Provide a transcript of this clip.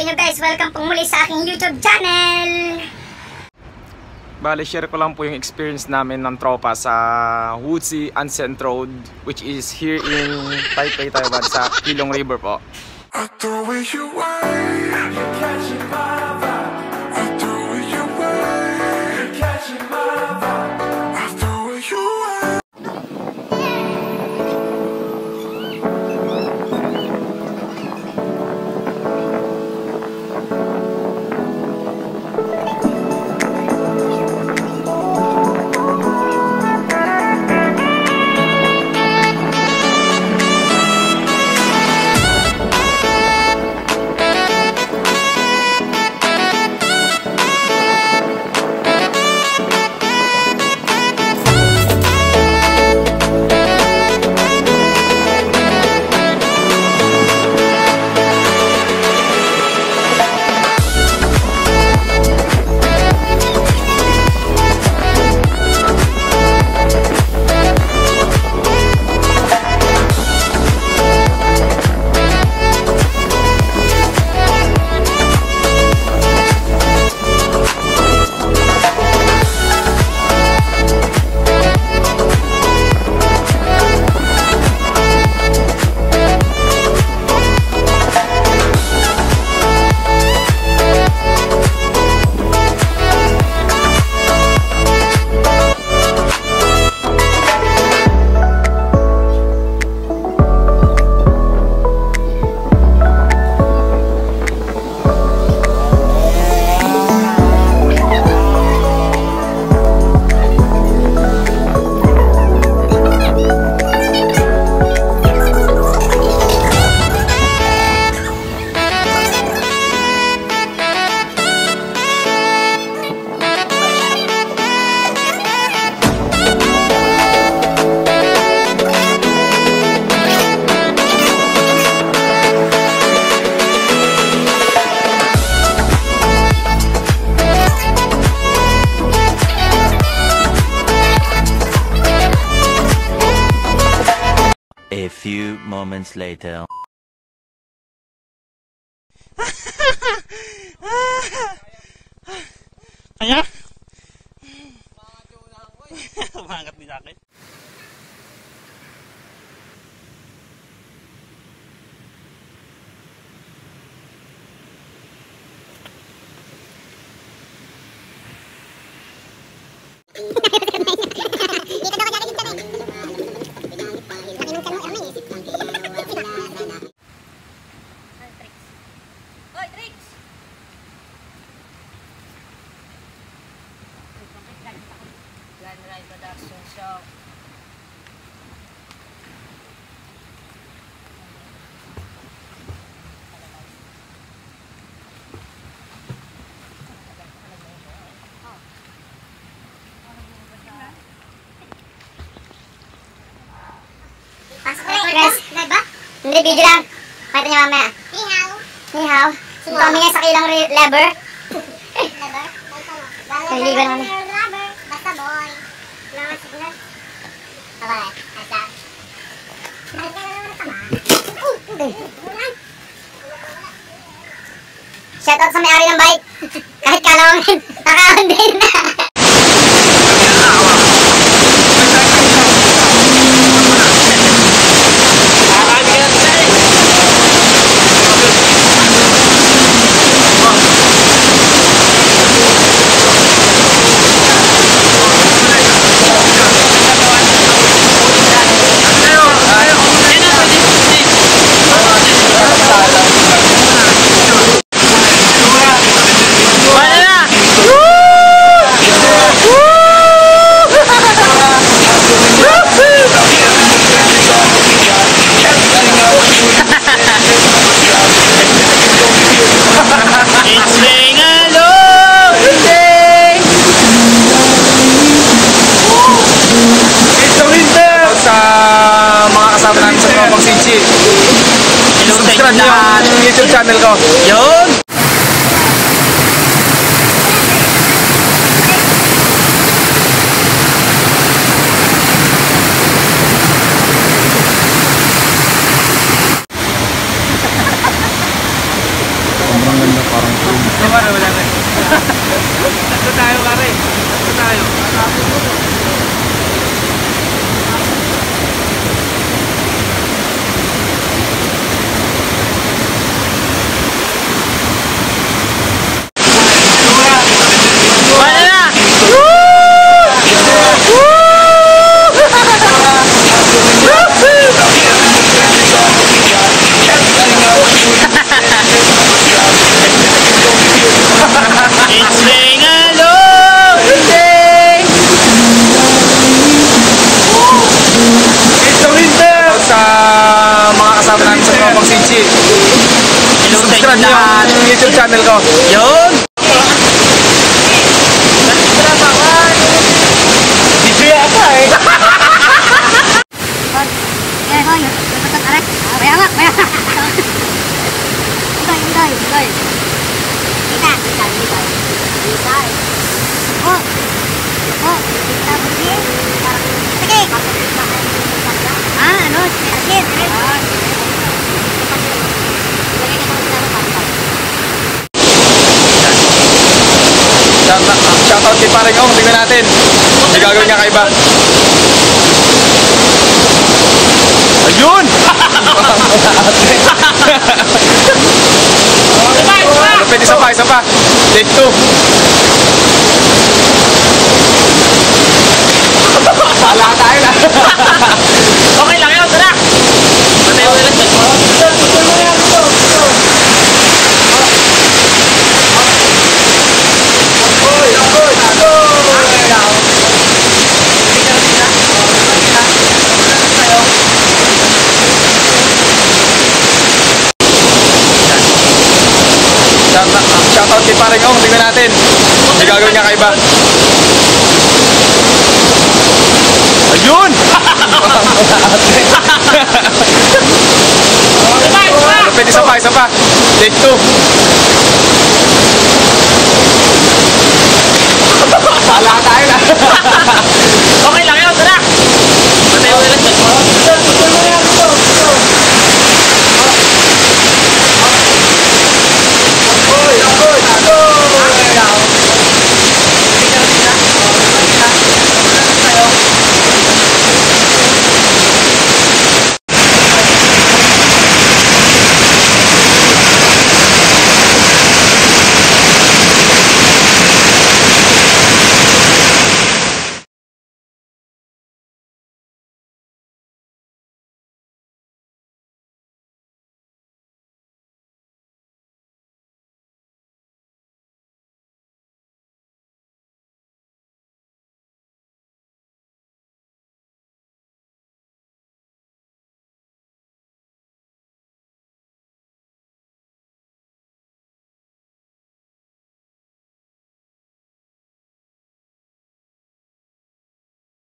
inyo guys. Welcome pong muli sa aking YouTube channel. Bale, share ko lang po yung experience namin ng tropa sa Wuxi Ancient Road, which is here in Taipei, Taiwan, sa Keelung River po. A few moments later. Kaya? Umangat din sa akin. Production shop. Pasok ko guys. Live ba? Hindi, video lang. Pakita niyo mamaya. Ni hao. Ni hao. Kami nga sa kilang lever. Lever? Hindi ba naman? Basta boy. Mga signal. Okay. Asa. Shoutout sa may-ari ng bike. Kahit kalawangin. Nakaon din na. Subscribe nyo yung YouTube channel ko. Yun! Sobrang ganda. kasama namin sa Tropang Sinchi. Subscribe niyo yung YouTube channel ko. Yun! Video yata eh. Kaya ko, yung patang aray. Kaya nga. Inday. Kita. Oh. Kita begini. Sige. Ano? Asin. Shoutout kay Paring Ong, tingnan natin. May gagawin niya kaiba. Ayun! Pwede isa pa. Take 2. Wala tayo na. Okay lang yun, tara! Patay mo na lang dyan. Shoutout kay Paring Ong, tingnan natin. May gagawin niya kaiba. Ayun! Pwede isa pa. Take 2. Wala tayo na. Okay lang